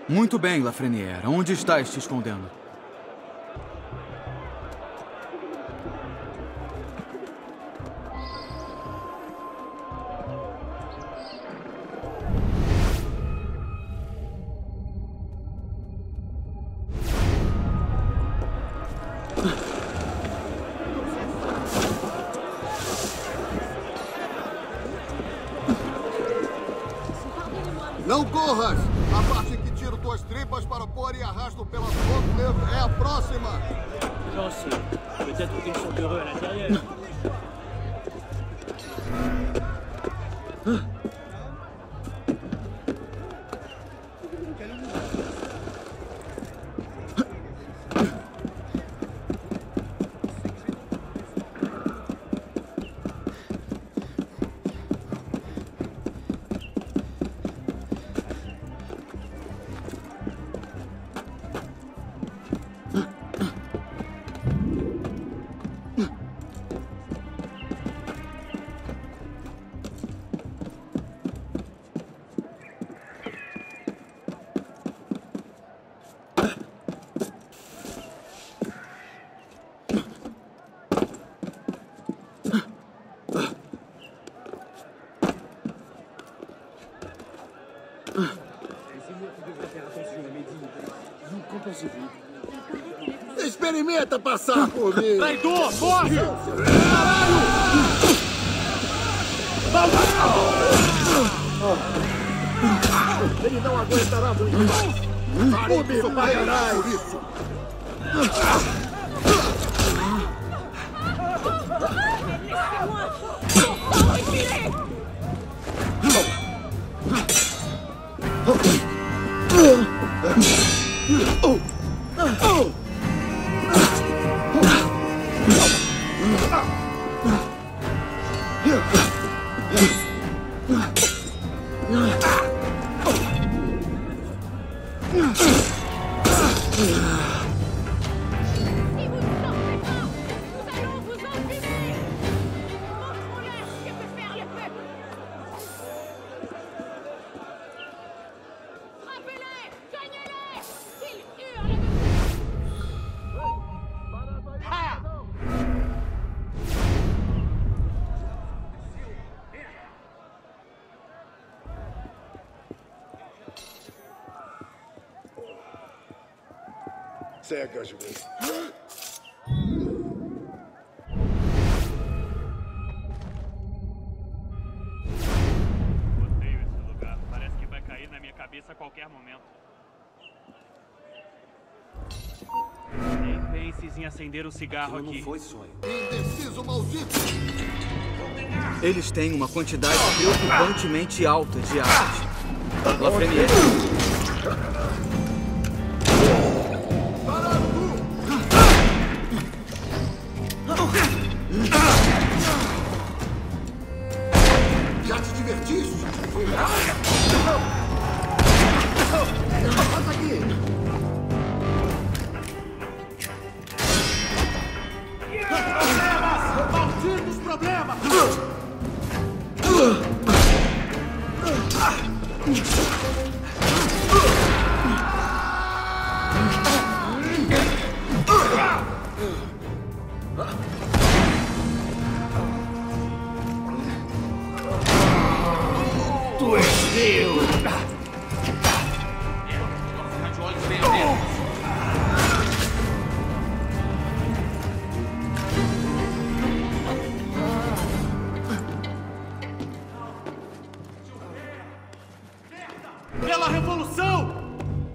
Muito bem, Lafrenière. Onde estás te escondendo? Não corras! A parte que tiro tuas tripas para pôr e arrasto pela sua é a próxima! J'en sais. Peut-être qu'ils sont heureux à l'intérieur. Experimenta passar por mim! Traidor, corre! Ele não aguentará muito! Farei que pagarás por isso! Cega, juiz. Odeio esse lugar. Parece que vai cair na minha cabeça a qualquer momento. Nem penses em acender o cigarro aqui. Não foi sonho. Indeciso maldito! Eles têm uma quantidade preocupantemente alta de armas. Lafrenière. Já te divertiste? Passa aqui! Problemas! Malditos problemas! Tu és meu! Ficar de olhos bem abertos. Pela revolução!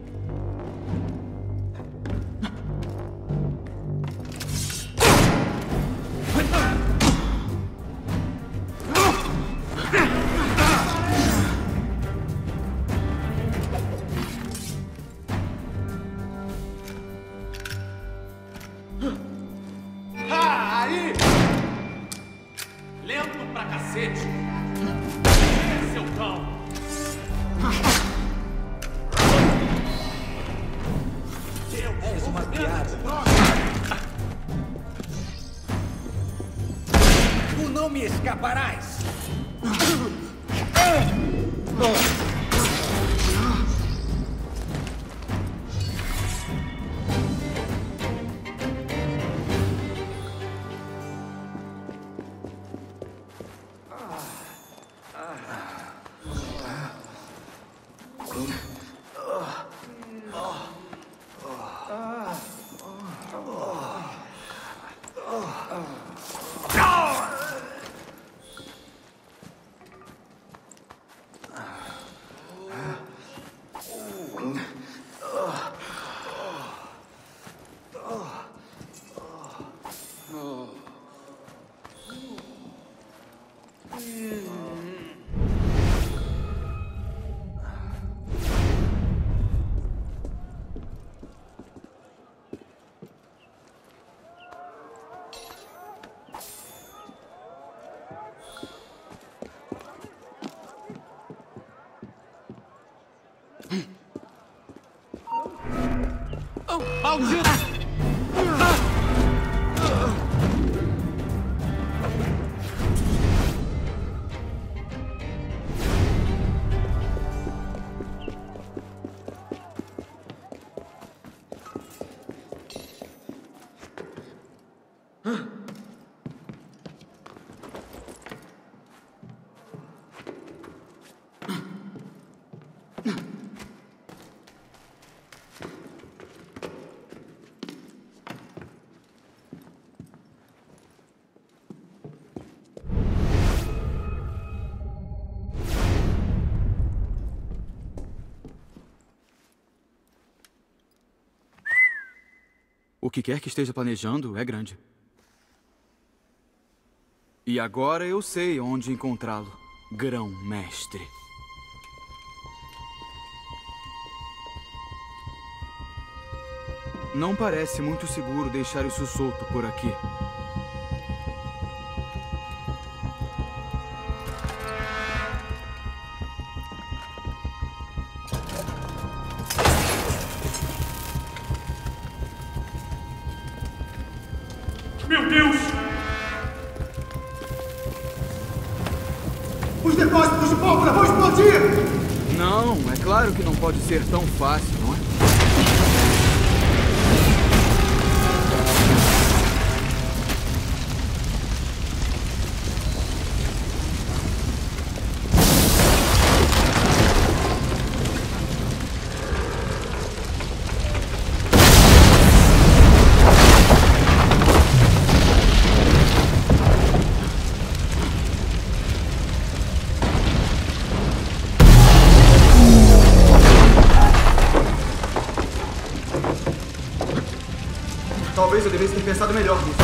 Aí! Lento pra cacete. Seu cão! És uma piada. Tu não me escaparás. Maldito! O que quer que esteja planejando é grande. E agora eu sei onde encontrá-lo, Grão-Mestre. Não parece muito seguro deixar isso solto por aqui. Meu Deus! Os depósitos de pólvora vão explodir! Não, é claro que não pode ser tão fácil, não é? Talvez eu devesse ter pensado melhor nisso.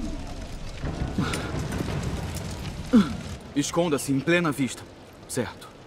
Esconda-se em plena vista, certo?